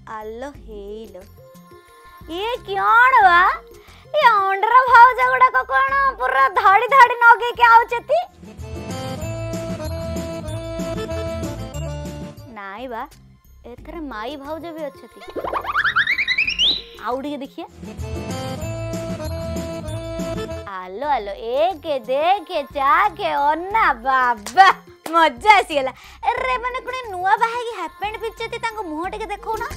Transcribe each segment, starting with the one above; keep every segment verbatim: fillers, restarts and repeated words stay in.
आलो hello ये क्यों बा ये अंडर भाउज गुड़ाक कौन पूरा धड़ी धड़ी नगे के आउचती नाई बा एथरे माई भाउज भी अच्छती आउड़ी देखिए आलो आलो एक देखे चाके अन्ना बाबा मजा आसीगला अरे मैंने कोने नुआ बाहागी हाफ पैंट पिचती तांको मुंह टिके देखो ना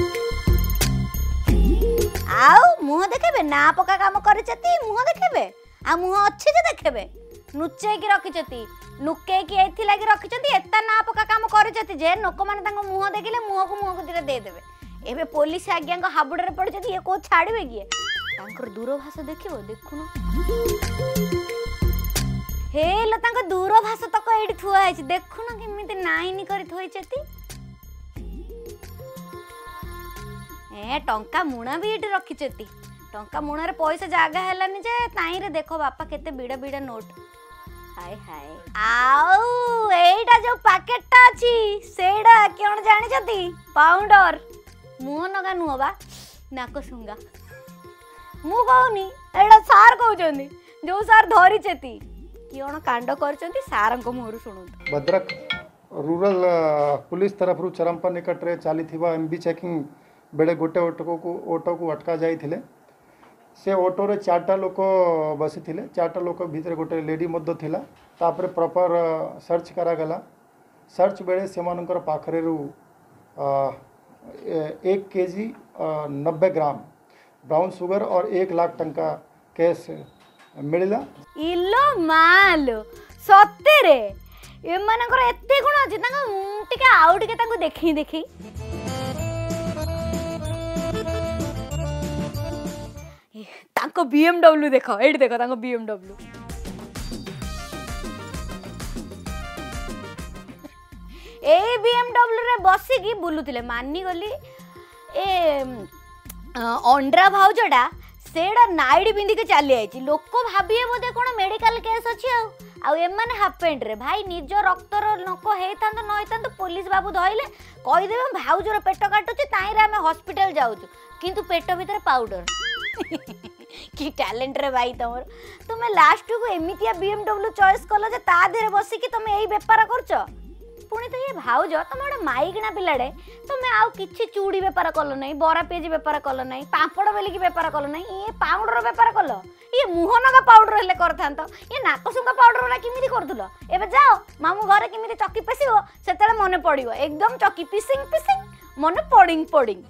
आउ मुंह देखेबे ना पका काम करचती मुंह देखेबे आ मुंह अच्छे जे देखेबे नुचे की रखिचती नुके की एथि लागी रखिचती एता ना पका काम करचती जे लोक माने तांको मुंह देखिले मुंह को मुंह को दिरे दे देबे एबे पुलिस आज्ञा को हाबुडे रे पड़चती ये को छाड़ीबे की तांकर दूरभाष देखिबो देखुनो हे ल तांको दूरभाष तक एडी थुआ आइछि देखुनो केमिति नाइनी करि थोइचती ए टंका मुणा भी एटी रखिचती टंका मुणा रे पैसा जागा हेलानी जे ताई रे देखो बापा केते बिडा बिडा नोट हाय हाय आउ एटा जो पैकेटटा अछि सेडा कोन जानि छती पाउडर मुह नगा नुवा बा नाको सुंगा मु कहूनी एटा सार कहउचंदी जो सार धरि छती कियोन कांड करचंती सारंग मोहरु सुनु भद्रक रूरल पुलिस तरफ रु चरंपा निकट रे चाली थिबा एमबी चेकिंग बेले गोटे ऑटो को ऑटो को अटका जाइथिले से ऑटो रे चारटा लोक बसी थिले चारटा लोक भीतर गोटे लेडी मध्य थिला तापर प्रॉपर सर्च करा गला सर्च बेले सेमानकर पाखरे रु एक केजी नब्बे ग्राम ब्राउन सुगर और एक लाख टंका कैश मिलला इलो मालो सत्ते रे ए मानकर एते गुण अछि तांगा टिके आउ टिके तांको देखि देखि तांको बीएमडब्ल्यू देखो एडी देखो तांको बीएमडब्ल्यू ए बीएमडब्ल्यू रे बसी की बुलुतिले मानी गली ए अंडरा भाउजडा सेडा नाइडी पिंदी के चली आइछि लोक भाबिए बोधे कोन मेडिकल केस अछि आ एमाने हाफ पैंट रे भाई निज रक्तर नक हेतांत न हेतांत पुलिस बाबू धइले कहि देबे भाउजर पेट काटुछि ताई रे हमें हॉस्पिटल जाउछु किंतु पेट भीतर पाउडर की टैलेंट रे भाई तमर तुमे लास्ट को एमितिया बीएमडब्ल्यू चॉइस कलो जे ता देरे बसी की तुमे एई व्यापार करछो पुणी तो ये भाउज तुम गोटे माइकिना पिलाड़े तुम्हें आउ किछि चूड़ी बेपार कल नहीं बरा पेजी बेपार कल नहीं पापड़ बेलिकी बेपार कल नहीं ये पाउडर बेपार कल ये मुह नगा पाउडर हेले करथांत ये नाकसुंगा पाउडर वाला किमिति करथुलो एबे जाओ मामू घरे किमिति चक्की पेसिबो सेतेले मने पड़िबो एकदम चक्की पिसिंग पिसिंग मने पडिंग पडिंग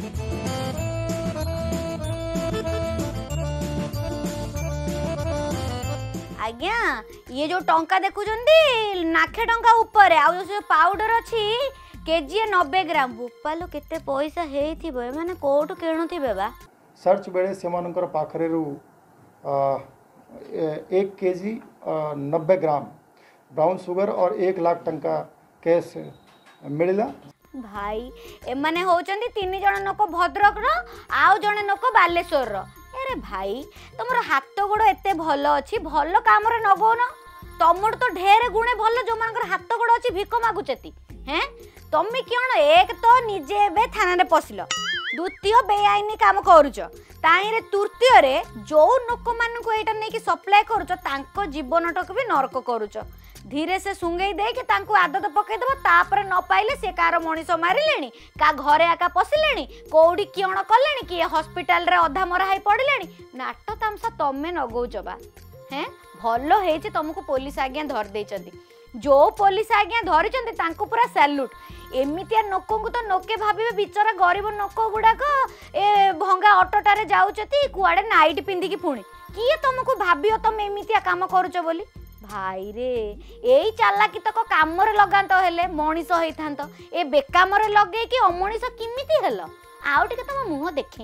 आज्ञा ये जो टंका देखुचंदी नाखे टंका ऊपर आ जो पाउडर अछि केजी नब्बे ग्राम बुपालो केते पैसा हेइथिबो ए माने कोठु केणुथिबे बा सर्च बेले सेमानकर पाखरे रु एक केजी नब्बे ग्राम ब्राउन सुगर और एक लाख टंका कैश मिलला भाई ए माने होचंदी तीन जण नोको भद्रक रो आउ जणे नोको बालेश्वर रो अरे भाई तुमर हाथ गोड़ एते भल अच्छी भल काम रे नगो न तमर तो ढेर गुणे भल जो मानकर हाथ गोड़ अच्छी भिक मागुचती हैं तमे क्यों एक तो निजे बे थाना रे पसिलो द्वितीय बेआईनी काम करूच ताई रे तृतीय रे जो लोक मान को एटा नै कि सप्लाई करूच तांको जीवनटक भी नरक करूच धीरे से सुंगई दे कि तांको आदत पकई दबो तापर न पाइले से कार मनीष मारिलेनी का घरे आका पसिलेनी कोडी कियण कलेनी कि हॉस्पिटल रे अधा मरा हाई पड़िलेनी नाटो तामसा तमे नगौचबा हैं भलो हेछि तुमको पुलिस आज्ञा धर देचंदी जो पुलिस आज्ञा धरिचंदी तांको पूरा सैल्यूट एमितिया नोको को तो नोके भाबिबे बिचारा गरीब नोको गुडाक ए भंगा ऑटोटारे जाउचती कुआडे नाइट पिंदी की पुणी किए तुमको भाबियो तुम एमितिया काम करूच बोली भाई रे एई चालाकी तक काम रे लगांत हेले मनीष हेइथांत ए बेकाम रे लगे कि अमनीष किमिति हेलो आउ टिके तम मुह देखि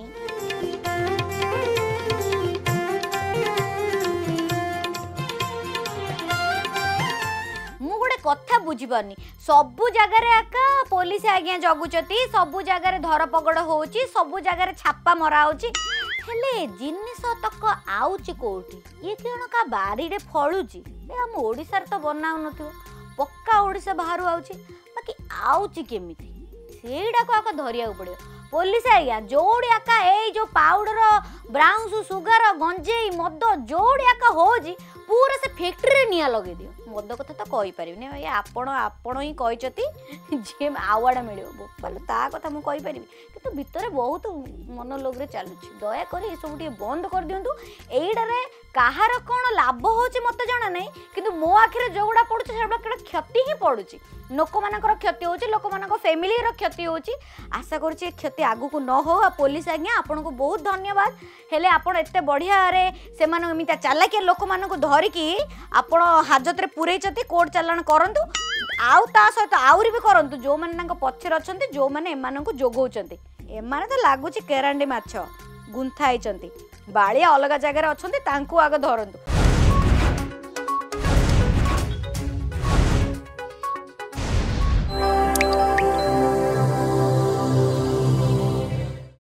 मु गोटे कथा बुझिबनी सबु जगह रे आका पुलिस आज्ञा जगुचती सबु जगह रे धर पगड़ होउची सबु जगह रे छापा मरा होउची हेले जिनिस तक आउची कोठी ये केण का बारी रे फळुची ए हम ओडिसा रे तो बनाउ नथियो पक्का ओडिसा बाहरु आउची बाकी आउची केमिति ସେଇଟା ଆଗ ଧରିବାକୁ ପଡ଼ିବ। पुलिस आज्ञा जोड़ी आका ए जो पाउडर ब्राउन सुगार गंजेई मद जोड़ी आका हो पूरा से फैक्ट्री निया लगे दियो। मद कथा तो कही पारिनी भाई आपण आपण ही कहते जे आवार्ड मिल बोपाल ता कथा मुझे कहीपरि कि भितर बहुत मनोलोग चलुची दया कर सब बंद कर दिंतु। एईटारे कहार कौन लाभ होची मत जाना नहीं कि मो आखिरे जोगुड़ा पड़ुଛି सेगुड़ा क्षति ही पड़ुଛି लोक मानकर क्षति होची लोक मानक फैमिली रो क्षति होची। आशा करुची क्षति आगु को न हो। पुलिस आज्ञा आपन को बहुत धन्यवाद। हेले आपण एते बढ़िया रे से मान एमिता चालाकिया लोक मानक धरिकी आपण हाजत रे पुरैचती कोर्ट चालान करंतु आउ ता सहित आउरी भी करंतु जो माने तांको पछर अछंती जो माने एमानंको जोगौचंती एमाने तो लागुची केरांडी माछ गुंथा आइचंती बालिया अलग जगह अछंती तांको आगे धरंतु।